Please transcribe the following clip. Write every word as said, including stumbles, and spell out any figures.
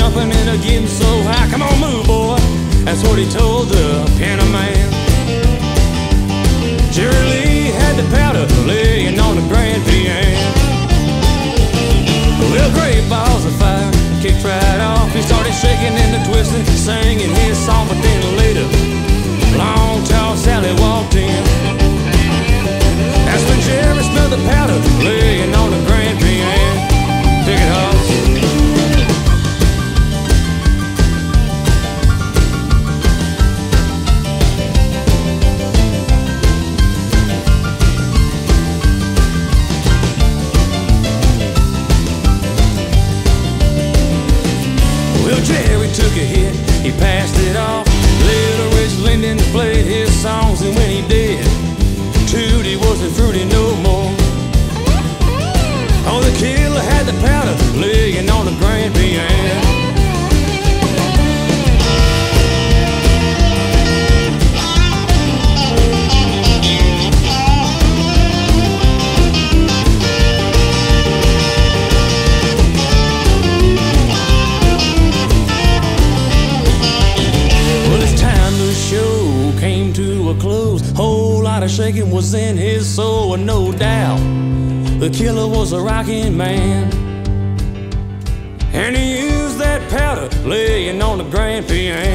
jumping and a getting so high. Come on, move, boy. That's what he told the piano man. Jerry Lee had the powder laying on the grand piano. Well, great balls of fire kicked right off. He started shaking and a twisting, singing his song. But then later, long tall Sally walked in. That's when Jerry smelled the powder laying on the grand piano. Pick it up. Jerry took a hit, he passed it off. Little Rich Linden played his songs, and when he did, Tootie wasn't fruity no more. Oh, the killer had the powder laying on the grand piano. Came to a close, whole lot of shaking was in his soul, and no doubt the killer was a rocking man. And he used that powder laying on the grand piano.